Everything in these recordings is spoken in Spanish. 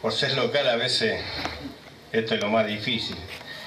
por ser local a veces esto es lo más difícil.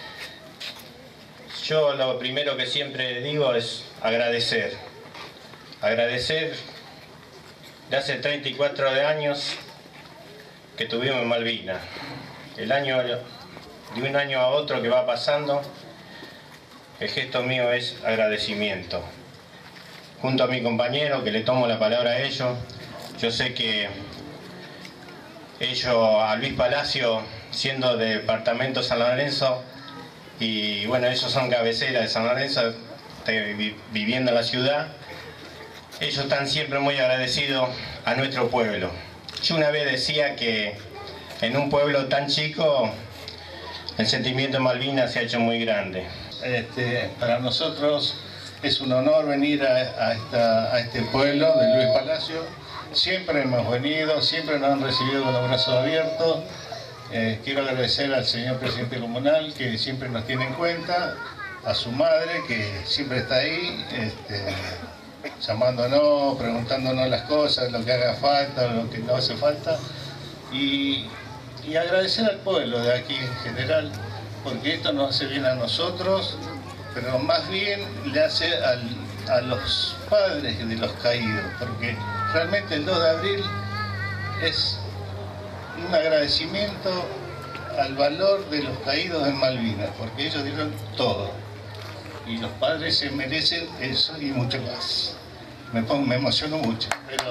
Yo lo primero que siempre digo es agradecer. Agradecer de hace 34 años que tuvimos en Malvinas. El año, de un año a otro que va pasando, el gesto mío es agradecimiento. Junto a mi compañero, que le tomo la palabra a ellos, yo sé que ellos, a Luis Palacio, siendo de departamento San Lorenzo, y bueno, ellos son cabecera de San Lorenzo, viviendo en la ciudad, ellos están siempre muy agradecidos a nuestro pueblo. Yo una vez decía que en un pueblo tan chico, el sentimiento de Malvinas se ha hecho muy grande. Para nosotros es un honor venir a este pueblo de Luis Palacio. Siempre hemos venido, siempre nos han recibido con los brazos abiertos. Quiero agradecer al señor presidente comunal, que siempre nos tiene en cuenta, a su madre, que siempre está ahí, llamándonos, preguntándonos las cosas, lo que haga falta, lo que no hace falta. Y agradecer al pueblo de aquí en general, porque esto nos hace bien a nosotros, pero más bien le hace a los padres de los caídos, porque realmente el 2 de abril es un agradecimiento al valor de los caídos en Malvinas, porque ellos dieron todo, y los padres se merecen eso y mucho más. Me emociono mucho, pero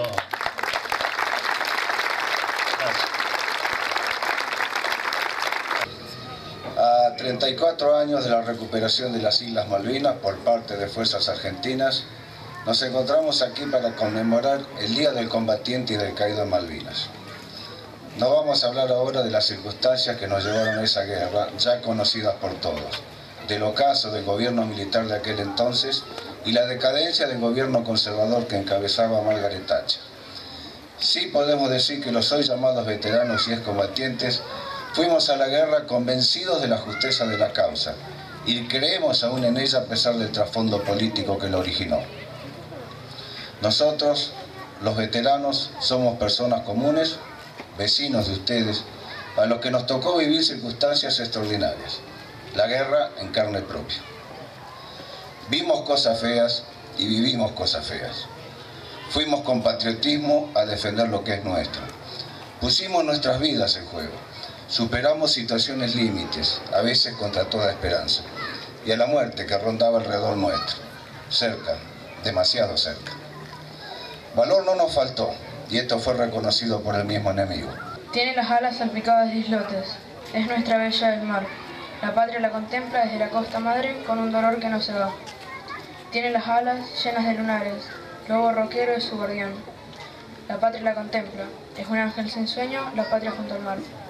gracias. A 34 años de la recuperación de las Islas Malvinas por parte de fuerzas argentinas, nos encontramos aquí para conmemorar el Día del Combatiente y del Caído en Malvinas. No vamos a hablar ahora de las circunstancias que nos llevaron a esa guerra, ya conocidas por todos, del ocaso del gobierno militar de aquel entonces y la decadencia del gobierno conservador que encabezaba Margaret Thatcher. Sí podemos decir que los hoy llamados veteranos y excombatientes fuimos a la guerra convencidos de la justeza de la causa y creemos aún en ella a pesar del trasfondo político que la originó. Nosotros, los veteranos, somos personas comunes, vecinos de ustedes, a los que nos tocó vivir circunstancias extraordinarias, la guerra en carne propia. Vimos cosas feas y vivimos cosas feas. Fuimos con patriotismo a defender lo que es nuestro. Pusimos nuestras vidas en juego. Superamos situaciones límites, a veces contra toda esperanza, y a la muerte que rondaba alrededor nuestro, cerca, demasiado cerca. Valor no nos faltó, y esto fue reconocido por el mismo enemigo. Tiene las alas salpicadas de islotes, es nuestra bella del mar. La patria la contempla desde la costa madre con un dolor que no se va. Tiene las alas llenas de lunares, lobo roquero es su guardián. La patria la contempla, es un ángel sin sueño, la patria junto al mar.